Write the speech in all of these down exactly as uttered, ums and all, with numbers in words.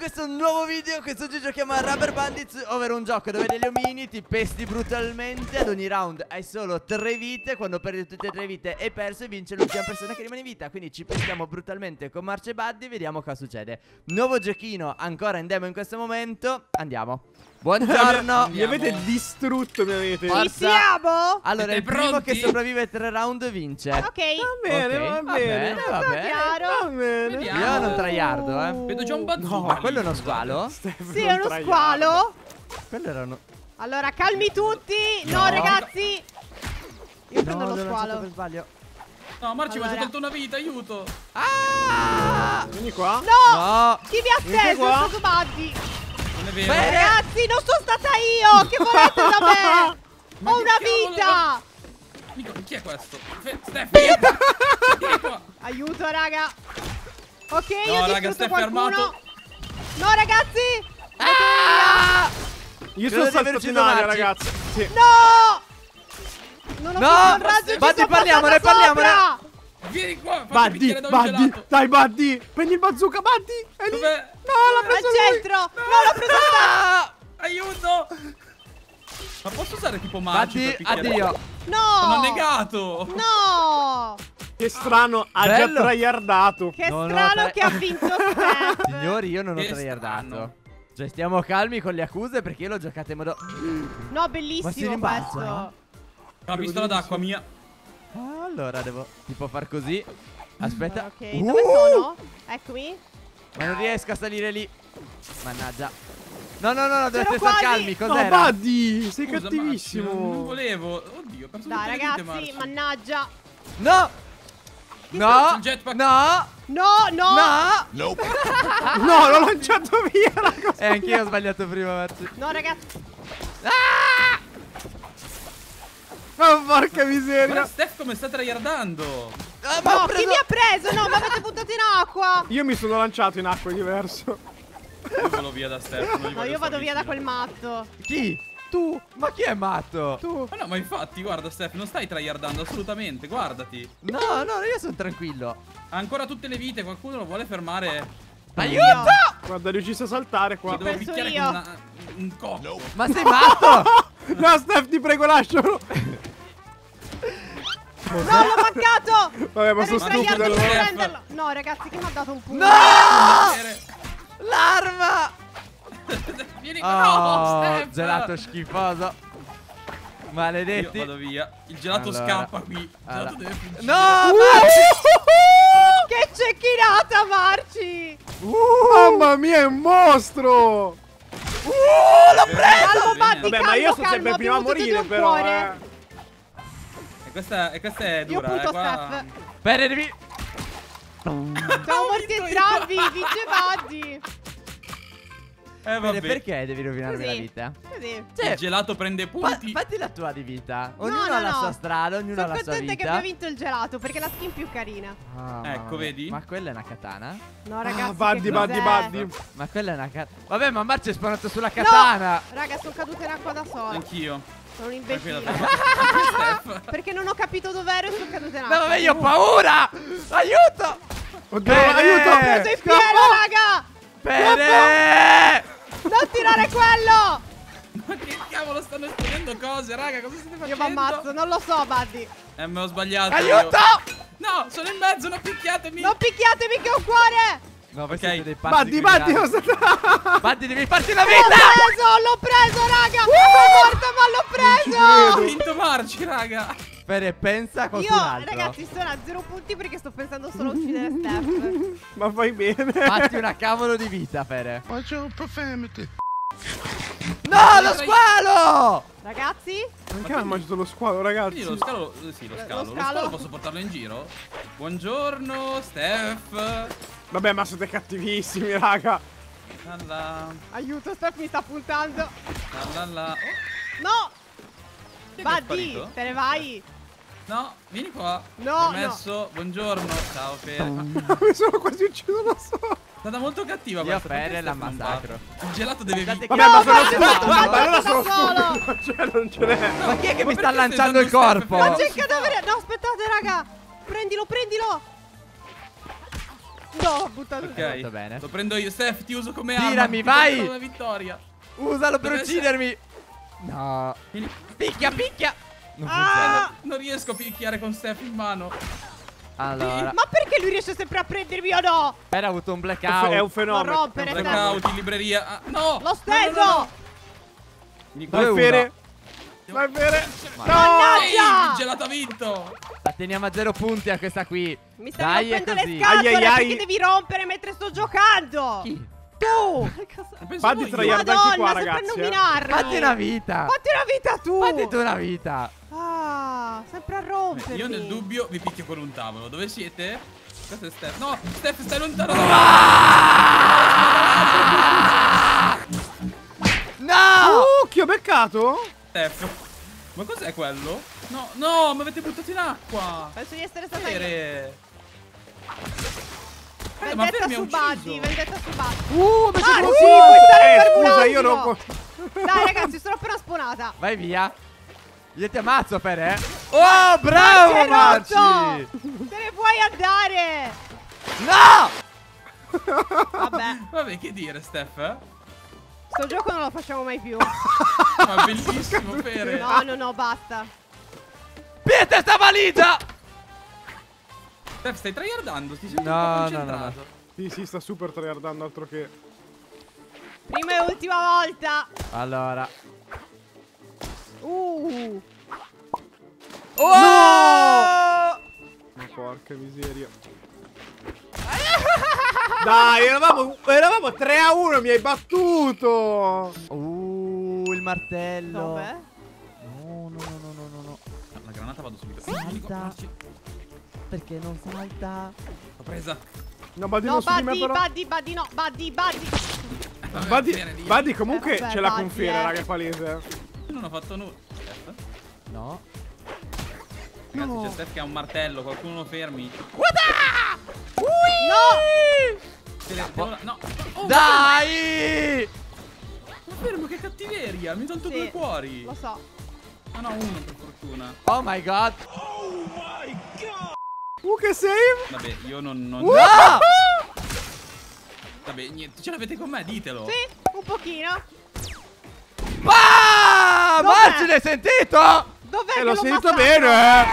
questo è un nuovo video. Questo oggi giochiamo a Rubber Bandits, ovvero un gioco dove degli omini ti pesti brutalmente. Ad ogni round hai solo tre vite. Quando perdi tutte e tre vite hai perso e vince l'ultima persona che rimane in vita. Quindi ci pestiamo brutalmente con Marce e Buddy. Vediamo cosa succede. Nuovo giochino ancora in demo in questo momento. Andiamo. Buongiorno. Mi avete distrutto, mi avete. Forza. Ci siamo? Allora, Siete il primo pronti? che sopravvive tre round vince. Ok. Va bene, Ok, va va bene. bene, va Tutto bene. chiaro. Va bene. Vediamo. Io non traiardo, eh. Vedo già un bazooka. Ma quello è uno squalo? Stefano Sì, è uno Traiano. squalo. Quello era uno. Allora, calmi tutti. No, No. ragazzi. Io prendo No, lo l'ho lanciato squalo. per sbaglio. No, Marci, mi ha Allora. tolto una vita, aiuto. Ah! Vieni qua. No! No! Chi mi ha Vieni atteso? qua. È stato Buddy. Non è vero. Beh. Ragazzi, non sono stata io. Che volete da me? Ma Ho che una cavolo- vita. Nico, chi è questo? Fe- Steph, vieni qua. Vieni qua. Aiuto, raga. Ok, No, io ho raga, distrutto Steph è qualcuno. armato. No, ragazzi. Ah! Io Credo sono di aver saltato in ucciso aria, Marci. ragazzi. Sì. No. Non ho No, preso il raggio, ci Buddy, sono parliamone, passata parliamone. sopra. Vieni qua. Fammi Buddy, picchiare da un Buddy, gelato. dai Buddy. Prendi il bazooka, Buddy. È lì. Dov'è? No, l'ha Al preso lui. centro. No, l'ho preso Ah! Aiuto. Ma posso usare tipo magico Buddy, per picchiare? addio. No. Sono negato. No. Che strano, ha già Bello. tryhardato. Che No, no, strano tre- che ha vinto Steph. Signori, io non ho Che tryhardato. strano. Cioè, stiamo calmi con le accuse perché io l'ho giocato in modo. No, Ma si bellissimo rimbalza? questo. Una pistola d'acqua mia. Ah, allora devo tipo far così. Aspetta. Ok, Uh! dove sono? Eccomi. Ma non riesco a salire lì. Mannaggia. No, no, no, no, dovete Sono stare quasi. calmi. No, Cos'era? Buddy, sei Scusa, cattivissimo. Marci, non volevo. Oddio, ho perso Dai, tutte le vite, ragazzi, Marci. mannaggia. No! No! Il jetpack. No! No, no. No! No, l'ho lanciato via, raga. E anch'io ho sbagliato prima, Marci. No, ragazzi. Ah! Ma porca Guarda miseria. Steph come sta tryhardando. Ah, ma ho No, preso- chi mi ha preso? No, mi avete buttato in acqua. Io mi sono lanciato in acqua, è diverso. Io volo via da Steph. non gli No, voglio io vado stare via da vicino. quel matto. Chi? Tu? Ma chi è matto? Tu. Ma no, ma infatti, guarda Steph, non stai tryhardando assolutamente, guardati. No, no, io sono tranquillo. Ha ancora tutte le vite, qualcuno lo vuole fermare. Aiuto! Guarda, è riuscito a saltare qua. Lo devo penso picchiare io. con una, un cocco. Ma sei matto? No, Steph, ti prego, lascialo. No, l'ho mancato. Vabbè, ma Ero sono in stupido grado di allora. Steph. prenderlo. No, ragazzi, che mi ha dato un punto. No! Vedere. L'arma! Vieni qua, no, Oh, Steph. gelato schifoso. Io Maledetti. vado via. Il gelato Allora. scappa qui. Il gelato Allora. deve fuggire. No, Marci! Che cecchinata, Marci. Mamma mia, è un mostro. Uh, l'ho Bene, Calmo, bene. Buddy, Vabbè, ma calmo, io sono calmo, sempre il primo a abbiamo tutti e morire, due un però. cuore. Eh. E questa, e questa è Io dura, punto eh. Qua... Steph. Bene, devi. Siamo morti entrambi, vince Buddy. Eh, Bene, vabbè. perché devi rovinarmi Così. la vita? Così. Cioè, Il gelato prende fa- punti. fatti la tua di vita. Ognuno no, ha la no. sua strada, ognuno ha Sono la sua contenta vita. che abbia vinto il gelato perché è la skin più carina. Ah, mamma Ecco, mia. vedi? Ma quella è una katana? No, ragazzi, Ah, Buddy, che Buddy, cos'è? Buddy. Ma quella è una katana. Vabbè, ma Marci è spawnato sulla No! katana. Raga, sono caduta in acqua da sola. Anch'io. Sono un Tranquilla, imbecille. Steph. Perché non ho capito dov'ero e sono caduta in No, acqua. vabbè, io ho paura. Aiuto. Oddio, Bene. aiuto. Ho preso in pieno, raga! Bene. Non tirare quello! Ma che cavolo, stanno esplodendo cose, raga, cosa state facendo? Io vi ammazzo, non lo so, Buddy. Eh, me ho sbagliato. Aiuto. io. No, sono in mezzo, non picchiatemi. Non picchiatemi che ho un cuore! No, voi Ok. siete dei pazzi. Buddy, Buddy, criminali. non sta... Buddy, devi farti la L'ho vita. preso, l'ho preso, raga! Sono morta, ma l'ho Ho preso! vinto Marci, raga. Bene, pensa a qualcun Io, altro. ragazzi, sono a zero punti perché sto pensando solo a uccidere Steph. Ma fai bene. Fatti una cavolo di vita, Fere. Watch your profanity. No, lo squalo! Ragazzi? Anche a me ha mangiato lo squalo, ragazzi. Quindi lo scalo, eh, sì, lo Lo scalo. Lo scalo. scalo posso portarlo in giro? Buongiorno, Steph. Vabbè, ma siete cattivissimi, raga. La la, Aiuto, Steph mi sta puntando. la la la. Oh, No! chi è che è Buddy, sparito? te ne vai. No, vieni qua. No, Permesso, buongiorno. Ciao, Fere. Ma Mi sono quasi ucciso da solo. è stata molto cattiva Io questa. Fere perché la Steph non massacro. va? Il gelato deve Guardate vincere. che- Vabbè, No, ma sono Buddy, aspetta, Buddy, ma allora da sono solo. stupido. Non c'è, non ce n'è. Ma chi è che mi Ma sta perché lanciando il stai usando corpo? Steph? Ma c'è il cadavere. No, aspettate, raga. Prendilo, prendilo. No, ho buttato. Ok, Molto bene. lo prendo io. Steph, ti uso come arma. Tirami, Ti vai! porto una vittoria. Usalo per Dove uccidermi. No. Vieni. Picchia, picchia. Non Ah! funziona. Non riesco a picchiare con Steph in mano. Allora, Ma perché lui riesce sempre a prendermi o no? Spera ha avuto un È un blackout. fenomeno. Non rompere, è un Steph. fenomeno. Blackout in libreria. Ah, no! L'ho steso! No, no, no. Vieni qua. Dove Vai, Fere. uno. Vai, Fere. Ma- No! Mannaggia! Il gelato ha vinto. La teniamo a zero punti a questa qui. Mi stai Dai, è rompendo le così. scatole Ai, ai, ai. perché devi rompere mentre sto giocando! Chi? Tu! Pensavo Fatti io. tryhard anche qua, Madonna, sempre ragazzi. eh. nominarmi! Fatti una vita. Fatti una vita tu! Fatti tu una vita. Ah, sempre a rompermi. Io nel dubbio vi picchio con un tavolo. Dove siete? Questo è Steph. No, Steph, stai lontano da me. No! Uh, chi ho beccato? Steph. Ma cos'è quello? No, no, mi avete buttato in acqua. Penso di essere stata io. Fere. Eh, ma Vendetta Fere mi ha su Buddy, ucciso. vendetta su Buddy. Uh, invece Ah, non sì, so. puoi stare Eh, fermo un scusa, io attimo. non posso. Dai ragazzi, sono appena spawnata. Vai via. Io ti ammazzo per eh. Oh, bravo Marci, Marci. Te ne puoi andare. No! Vabbè, Vabbè, che dire, Steph? eh? sto gioco non lo facciamo mai più. Ma bellissimo, Fere. No, no, no, basta. Pietra sta valigia! Steph, stai tryhardando? Ti senti No, un po' no, concentrato. Sì, sì, sta super tryhardando, altro che. Prima e ultima volta. Allora. Uh. Oh! Ma porca miseria. Dai, eravamo, eravamo tre a uno, mi hai battuto. Uh, il martello. Dov'è? No, no, no, no, no, no, no. No, la granata vado subito. Salta. Vieni qua, Marci. Perché non salta? L'ho presa. No, Buddy No, non su di me Buddy, però. Buddy, Buddy, no, Buddy, Buddy. Vabbè, Buddy, Fere, lì. Buddy comunque Eh, vabbè, ce l'ha con Buddy, Fere, eh. raga, è palese. Non ho fatto nulla. Steph? No. Ragazzi, No. c'è Steph che ha un martello. Qualcuno lo fermi. No! Fere, devo- No. Oh, Dai! Ma fermo, che cattiveria. Mi hai tolto Sì, due cuori. Lo so. Ah no, uno per fortuna. Oh my god. Uh, che save. Vabbè, io non... non... No! Vabbè, niente. Ce l'avete con me, ditelo. Sì, un pochino. Ah! Dov'è? Marci, l'hai sentito? Dov'è Eh, che l'ho l'ho sentito massacrato? bene, eh.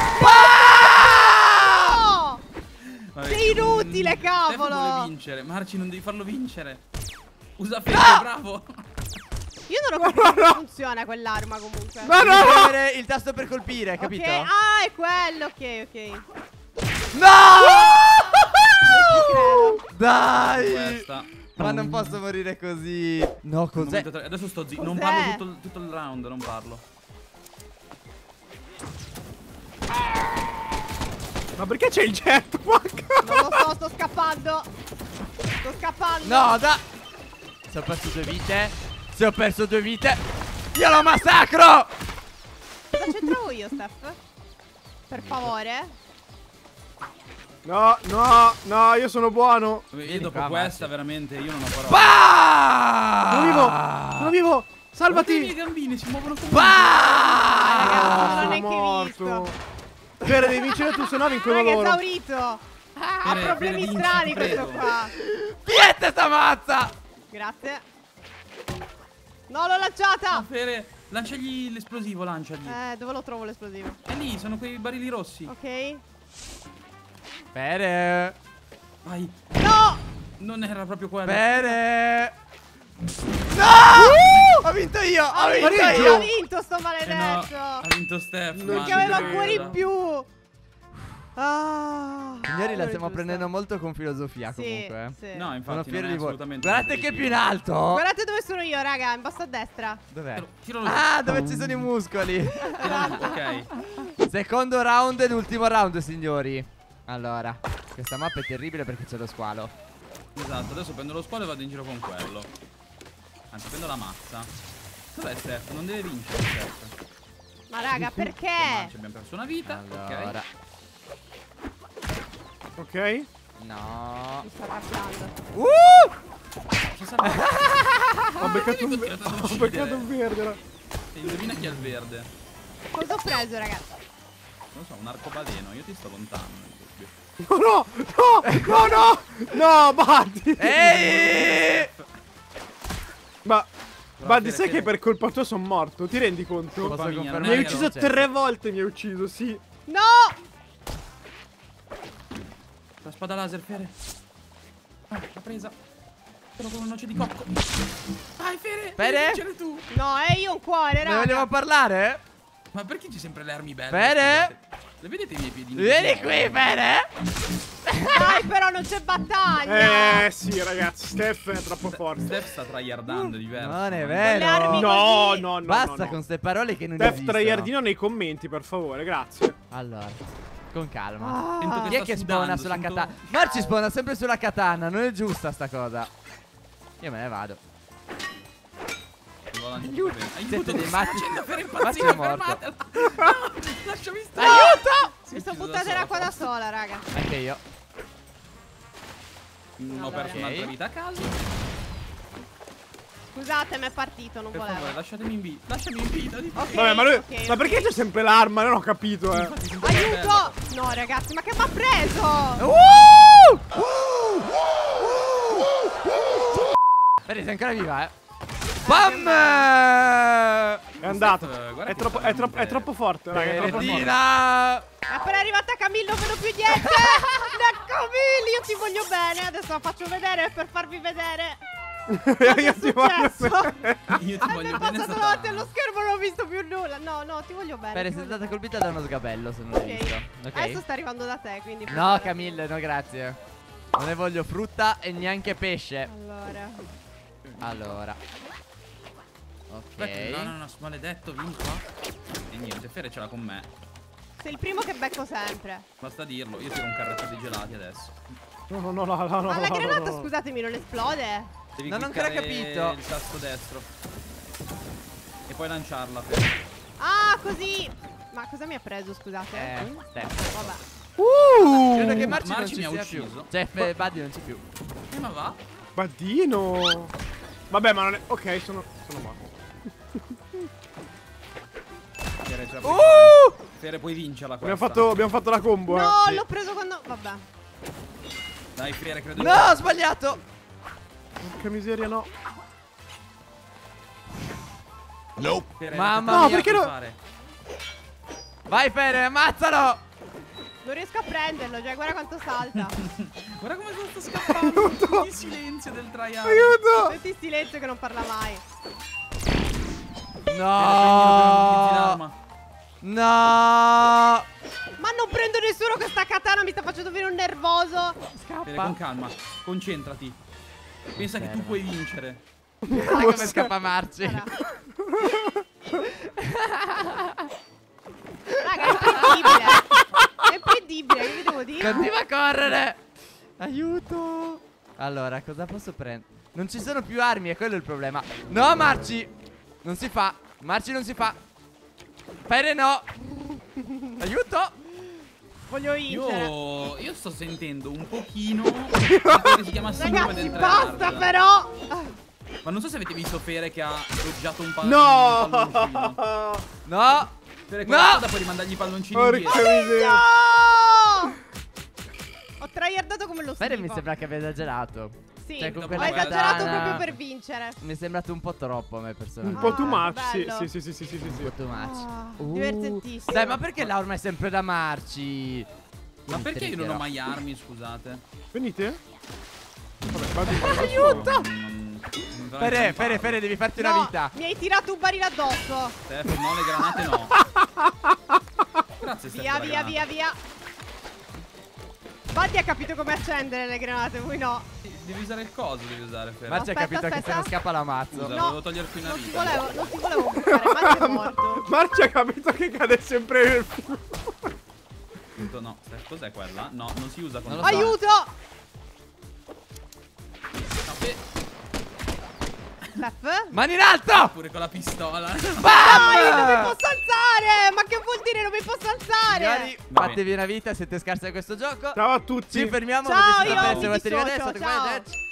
No! Vabbè, Sei inutile, mm, cavolo. Steph vuole vincere. Marci, non devi farlo vincere. Usa Fede, bravo. Io non ho capito come funziona quell'arma comunque. Ma no, Devi no. premere il tasto per colpire, capito? Ok, ah, è quello, ok, ok. No! Credo. Dai! Questa. Ma non posso morire così. No, cos'è? Momento tre- Adesso sto zitto. Non Cos'è? parlo tutto, il- tutto il round, non parlo. Ma perché c'è il jetpack? Non lo so, sto scappando. Sto scappando. No, da. Se ho perso due vite. Se ho perso due vite. Io lo massacro! Cosa c'entravo io, Steph? Per favore. No, no, no, io sono buono. Vabbè, io Vieni dopo qua, questa, Marci. veramente, io non ho parole. Bah! Sono vivo, sono vivo. Guardate i miei Salvati. gambini, si muovono come... Ah, ragazzi, non l'ho sono neanche morto. visto. Fere, devi vincere tu, se no vincono Raga, è loro. esaurito. Ah, ha Fere, problemi Fere, vinci, strani ti questo prego. qua. Niente sta mazza! Grazie. No, l'ho lanciata. No, Fere, lanciagli l'esplosivo, lanciagli. Eh, dove lo trovo l'esplosivo? È lì, sono quei barili rossi. Ok. Bene. Vai. No! Non era proprio quello. Bene. No! Ho vinto io! Ho vinto pareggio. io! Ha vinto sto Eh no, maledetto. ha vinto Steph. Non Perché ci aveva credo. cuori in più. Ah. Signori, la Allora, stiamo giusto. prendendo molto con filosofia Sì, comunque. eh. sì. No, Sono infatti fiero non di è voi. assolutamente Guardate che è più in alto. Guardate dove sono io, raga, in basso a destra. Dov'è? Tiro- Tiralo Ah, dove ci sono i muscoli. Tiralo giù, ok. Secondo round ed ultimo round, signori. Allora, questa mappa è terribile perché c'è lo squalo. Esatto, adesso prendo lo squalo e vado in giro con quello. Anzi, prendo la mazza. Dov'è Steph? Non deve vincere Steph. Ma raga, Che perché? marcia, abbiamo perso una vita. Allora. Ok. No. Mi sto arrabbiando. Uh! Ok. Ci sarà- Ho beccato un, Vieni, ti ho tentato di ho uccidere. beccato un verde. là. E indovina chi è il verde? Cosa ho preso, ragazzi? Non so, un arcobaleno. Io ti sto lontano. nel dubbio. No, no, no, no, no, no, Buddy. Ehi! Ma, Buddy, Fede, sai Fede. che per colpa tua sono morto? Ti rendi conto? Colpa mia, non confermare Mi hai è che ucciso non c'è. tre volte, mi hai ucciso, sì. No! La spada laser, Fere. Ah, l'ha presa. Però con una noce di cocco. Vai, Fere. Fede? devi vincere tu. No, eh, io ho un cuore, Ne raga. vogliamo parlare? Ma perché c'è sempre le armi belle? Fede? Scusate. Le vedete i miei piedi? Vieni qui, Fede! Dai, però non c'è battaglia. Eh, sì, ragazzi, Steph è troppo forte. Steph sta tryhardando diverso. Non è Con le armi vero. No, così. no, no, Basta no, no. con ste parole che non Steph esistono. tryhardino nei commenti, per favore, grazie. Allora, con calma. Sento Ah. Chi è sta che sudando, spawna sulla sento- katana? Marci spawna sempre sulla katana, non è giusta sta cosa. Io me ne vado. Non la- Aiuto. bene. Siete Aiuto, dei mi sta matti. facendo per Marci impazzire, è morto. fermatela. No, lasciami stare. Aiuto! Mi sono chiuso buttata da l'acqua da sola, sola, raga. Anche io. Mm, Ho perso Ok. un'altra vita a caso. Scusate, mi è partito, non Per volevo. favore, lasciatemi in vita. Lasciami in vita. di- Ok, Vabbè, ma lui. ok, ma ok. perché c'è sempre l'arma? Non ho capito, eh. Infatti, sono bella. Aiuto! No, ragazzi, ma che mi ha preso? Uh! Vedi, sei ancora viva, eh. Bam! È andato. Steph, guarda È che troppo, sta è troppo, è veramente- troppo forte, raga. È troppo forte. Veretina! È appena arrivata Camille, non vedo più niente. Da Camille, io ti voglio bene. Adesso la faccio vedere per farvi vedere. Io ti voglio successo? bene. Io ti Ah, mi voglio è bene passato Satana. davanti allo schermo, non ho visto più nulla. No, no, ti voglio bene. Bene, ti sei voglio stata bene. colpita da uno sgabello, se non l'hai visto. Ok. Ok? Adesso sta arrivando da te, quindi. No, Camille, no, grazie. Non ne voglio frutta e neanche pesce. Allora. Allora. Aspetta, no, Ok. no, no, maledetto, vieni qua. E niente, Fere ce l'ha con me. Sei il primo che becco sempre. Basta dirlo, io tiro un carretto dei gelati adesso. No, no, no, no, no, no. Ma la no, granata, no. scusatemi, non esplode? Devi Non ho ancora cliccare capito. il tasto destro. E poi lanciarla, Fere. Ah, così. Ma cosa mi ha preso, scusate? Eh, Steph. Vabbè. Uh! Credo che Marci, non Marci ci mi ha sia ucciso. più. Cioè, Fe- Buddy non c'è più. Eh, ma va? Badino. Vabbè, ma non è. Ok, sono. Sono morto. Fere, ce la puoi Uh! fare. Fere, puoi vincerla questa. Abbiamo fatto, abbiamo fatto la combo, No, eh. l'ho preso quando. Vabbè. Dai, Fere, credo. No, ho sbagliato. Porca miseria, no. Fere, Mamma no, mia. perché no? Fare. Vai, Fere, ammazzalo. Non riesco a prenderlo, cioè, guarda quanto salta. Guarda come sta scappando. Il silenzio del tryhard. Aiuto! Senti il silenzio che non parla mai. No. No. Ma non prendo nessuno, questa katana mi sta facendo venire un nervoso. Fere, con calma, concentrati. Pensa che tu puoi vincere. Sai come scappa Marci. Guarda. Raga, è incredibile. È incredibile, che vi devo dire? Continua a correre. Aiuto. Allora, cosa posso prendere? Non ci sono più armi, è quello il problema. No, Marci. Non si fa. Marci non si fa. Fere no. Aiuto. Voglio vincere. Io, io sto sentendo un pochino quello che si chiama sindrome Ragazzi, del basta tryhard. però. Ma non so se avete visto Fere che ha doggiato un pa- No! un palloncino. No. Fere, No! quella no! Puoi rimandargli i palloncini Porca indietro. miseria. No! Ho tryhardato come lo Fere schifo. mi sembra che abbia esagerato. Sì, Cioè, con ho quella esagerato katana- proprio per vincere. Mi è sembrato un po' troppo a me Un personalmente. po' too Ah, much, sì, bello. sì, sì, sì, sì, sì, sì, Un sì. po' too much. Ah, Uh. divertentissimo. Dai, ma perché l'arma è sempre da Marci? Ma Mi perché io non ho triggerò. mai armi, scusate? Venite? Vabbè, vado, Aiuto! Non- non veramente Fere, non Fere, parlo. Fere, devi farti No, una vita. mi hai tirato un barile addosso. Steph, no, le granate no. Grazie, Steph. Via, per la via, granata. via, via. Buddy ha capito come accendere le granate, voi no. Devi usare il coso, devi usare, Fere. Marci ha Aspetta, capito che se aspetta. ne scappa la mazzo. Scusa, No, volevo toglierti una Non ti vita. volevo, non ti volevo buttare, ma sei morto. Marci ha capito che cade sempre nel fuoco. Appunto, no. Steph, cos'è quella? No, non si usa con Non lo so. Aiuto! No, Fe- Steph? Mani in alto! pure con la pistola. Dai, non mi Bam! posso alzare! Ma che vuol dire non mi posso alzare? Signori, Va fatevi una vita, siete scarsi a questo gioco. Ciao a tutti. Ci fermiamo. Ciao, avete io da mi perso, volete dissocio, rivedere, state qua, ciao. arrivederci.